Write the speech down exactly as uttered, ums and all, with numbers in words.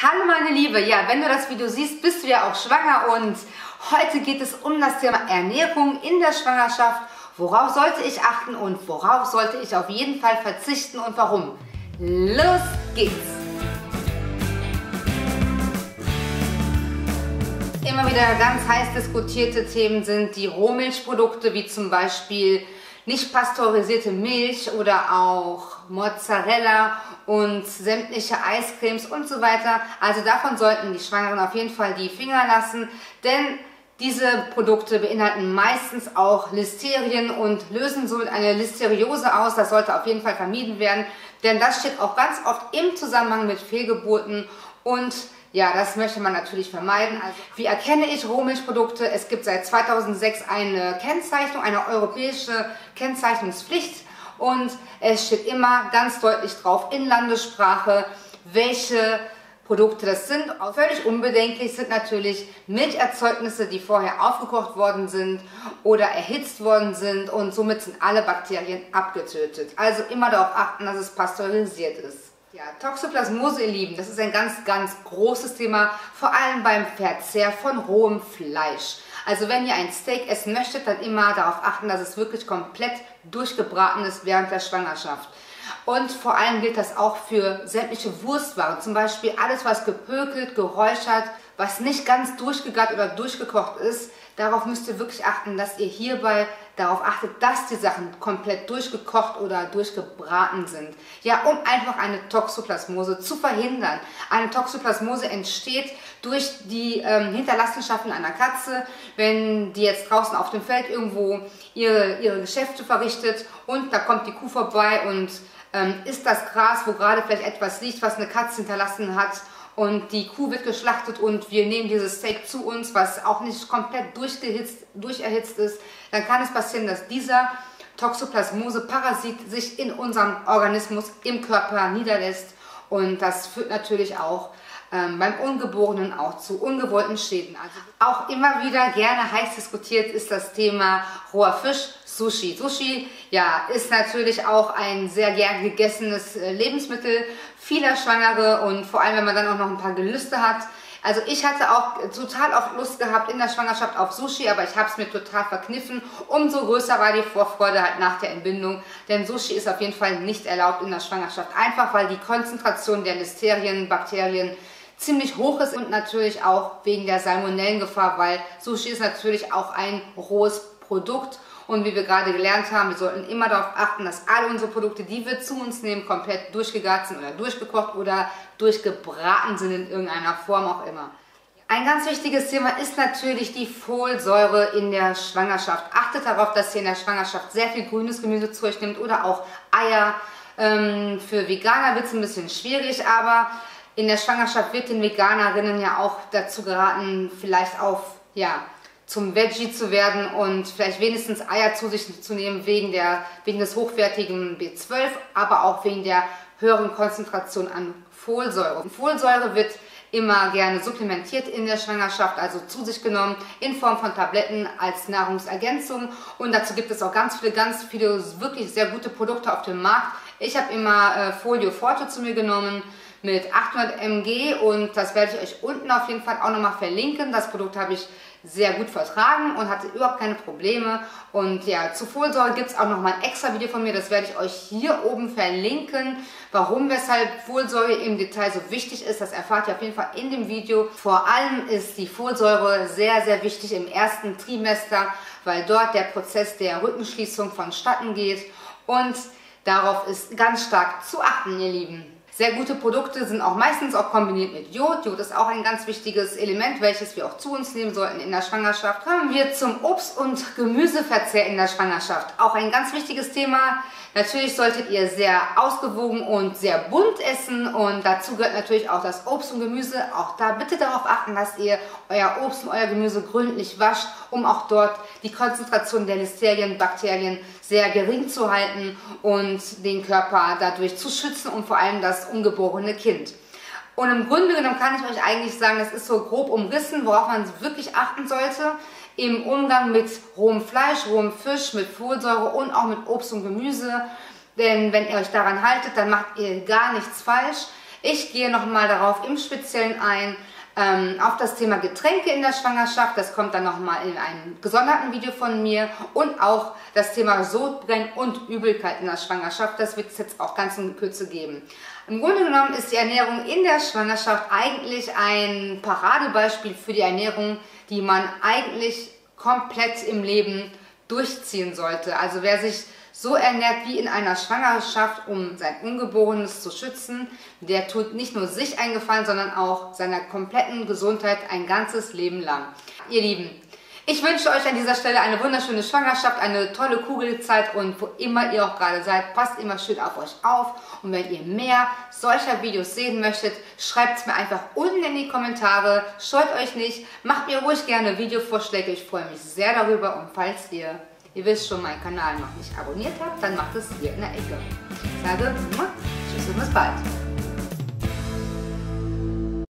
Hallo meine Liebe, ja, wenn du das Video siehst, bist du ja auch schwanger und heute geht es um das Thema Ernährung in der Schwangerschaft. Worauf sollte ich achten und worauf sollte ich auf jeden Fall verzichten und warum? Los geht's! Immer wieder ganz heiß diskutierte Themen sind die Rohmilchprodukte, wie zum Beispiel nicht pasteurisierte Milch oder auch Mozzarella und sämtliche Eiscremes und so weiter. Also davon sollten die Schwangeren auf jeden Fall die Finger lassen, denn diese Produkte beinhalten meistens auch Listerien und lösen somit eine Listeriose aus. Das sollte auf jeden Fall vermieden werden, denn das steht auch ganz oft im Zusammenhang mit Fehlgeburten und ja, das möchte man natürlich vermeiden. Also, wie erkenne ich Rohmilchprodukte? Es gibt seit zweitausendsechs eine Kennzeichnung, eine europäische Kennzeichnungspflicht und es steht immer ganz deutlich drauf in Landessprache, welche Produkte das sind. Auch völlig unbedenklich sind natürlich Milcherzeugnisse, die vorher aufgekocht worden sind oder erhitzt worden sind und somit sind alle Bakterien abgetötet. Also immer darauf achten, dass es pasteurisiert ist. Ja, Toxoplasmose, ihr Lieben, das ist ein ganz, ganz großes Thema, vor allem beim Verzehr von rohem Fleisch. Also wenn ihr ein Steak essen möchtet, dann immer darauf achten, dass es wirklich komplett durchgebraten ist während der Schwangerschaft. Und vor allem gilt das auch für sämtliche Wurstwaren, zum Beispiel alles, was gepökelt, geräuchert, was nicht ganz durchgegart oder durchgekocht ist. Darauf müsst ihr wirklich achten, dass ihr hierbei darauf achtet, dass die Sachen komplett durchgekocht oder durchgebraten sind. Ja, um einfach eine Toxoplasmose zu verhindern. Eine Toxoplasmose entsteht durch die ähm, Hinterlassenschaften einer Katze, wenn die jetzt draußen auf dem Feld irgendwo ihre, ihre Geschäfte verrichtet und da kommt die Kuh vorbei und ähm, isst das Gras, wo gerade vielleicht etwas liegt, was eine Katze hinterlassen hat. Und die Kuh wird geschlachtet und wir nehmen dieses Steak zu uns, was auch nicht komplett durchgehitzt, durcherhitzt ist. Dann kann es passieren, dass dieser Toxoplasmose-Parasit sich in unserem Organismus im Körper niederlässt. Und das führt natürlich auch ähm, beim Ungeborenen auch zu ungewollten Schäden. Also auch immer wieder gerne heiß diskutiert ist das Thema roher Fisch, Sushi. Sushi, ja, ist natürlich auch ein sehr gern gegessenes Lebensmittel vieler Schwangere und vor allem, wenn man dann auch noch ein paar Gelüste hat. Also ich hatte auch total oft Lust gehabt in der Schwangerschaft auf Sushi, aber ich habe es mir total verkniffen. Umso größer war die Vorfreude halt nach der Entbindung, denn Sushi ist auf jeden Fall nicht erlaubt in der Schwangerschaft. Einfach, weil die Konzentration der Listerien, Bakterien ziemlich hoch ist und natürlich auch wegen der Salmonellengefahr, weil Sushi ist natürlich auch ein rohes Produkt. Und wie wir gerade gelernt haben, wir sollten immer darauf achten, dass alle unsere Produkte, die wir zu uns nehmen, komplett durchgegart sind oder durchgekocht oder durchgebraten sind in irgendeiner Form auch immer. Ein ganz wichtiges Thema ist natürlich die Folsäure in der Schwangerschaft. Achtet darauf, dass ihr in der Schwangerschaft sehr viel grünes Gemüse zu euch nehmt oder auch Eier. Ähm, für Veganer wird es ein bisschen schwierig, aber in der Schwangerschaft wird den Veganerinnen ja auch dazu geraten, vielleicht auf, ja, zum Veggie zu werden und vielleicht wenigstens Eier zu sich zu nehmen wegen, der, wegen des hochwertigen B zwölf, aber auch wegen der höheren Konzentration an Folsäure. Folsäure wird immer gerne supplementiert in der Schwangerschaft, also zu sich genommen in Form von Tabletten als Nahrungsergänzung und dazu gibt es auch ganz viele, ganz viele wirklich sehr gute Produkte auf dem Markt. Ich habe immer äh, Folio Forte zu mir genommen mit achthundert Milligramm und das werde ich euch unten auf jeden Fall auch nochmal verlinken. Das Produkt habe ich sehr gut vertragen und hatte überhaupt keine Probleme. Und ja, zu Folsäure gibt es auch nochmal ein extra Video von mir, das werde ich euch hier oben verlinken. Warum, weshalb Folsäure im Detail so wichtig ist, das erfahrt ihr auf jeden Fall in dem Video. Vor allem ist die Folsäure sehr, sehr wichtig im ersten Trimester, weil dort der Prozess der Rückenschließung vonstatten geht und darauf ist ganz stark zu achten, ihr Lieben. Sehr gute Produkte sind auch meistens auch kombiniert mit Jod. Jod ist auch ein ganz wichtiges Element, welches wir auch zu uns nehmen sollten in der Schwangerschaft. Kommen wir zum Obst- und Gemüseverzehr in der Schwangerschaft. Auch ein ganz wichtiges Thema. Natürlich solltet ihr sehr ausgewogen und sehr bunt essen und dazu gehört natürlich auch das Obst und Gemüse. Auch da bitte darauf achten, dass ihr euer Obst und euer Gemüse gründlich wascht, um auch dort die Konzentration der Listerien, Bakterien sehr gering zu halten und den Körper dadurch zu schützen und vor allem das ungeborene Kind. Und im Grunde genommen kann ich euch eigentlich sagen, das ist so grob umrissen, worauf man wirklich achten sollte im Umgang mit rohem Fleisch, rohem Fisch, mit Folsäure und auch mit Obst und Gemüse. Denn wenn ihr euch daran haltet, dann macht ihr gar nichts falsch. Ich gehe nochmal darauf im Speziellen ein, ähm, auf das Thema Getränke in der Schwangerschaft. Das kommt dann nochmal in einem gesonderten Video von mir. Und auch das Thema Sodbrennen und Übelkeit in der Schwangerschaft. Das wird es jetzt auch ganz in Kürze geben. Im Grunde genommen ist die Ernährung in der Schwangerschaft eigentlich ein Paradebeispiel für die Ernährung, die man eigentlich komplett im Leben durchziehen sollte. Also wer sich so ernährt wie in einer Schwangerschaft, um sein Ungeborenes zu schützen, der tut nicht nur sich einen Gefallen, sondern auch seiner kompletten Gesundheit ein ganzes Leben lang. Ihr Lieben, ich wünsche euch an dieser Stelle eine wunderschöne Schwangerschaft, eine tolle Kugelzeit und wo immer ihr auch gerade seid, passt immer schön auf euch auf. Und wenn ihr mehr solcher Videos sehen möchtet, schreibt es mir einfach unten in die Kommentare. Scheut euch nicht, macht mir ruhig gerne Videovorschläge, ich freue mich sehr darüber. Und falls ihr Ihr wisst schon, meinen Kanal noch nicht abonniert habt, dann macht es hier in der Ecke. Ich sage, tschüss und bis bald.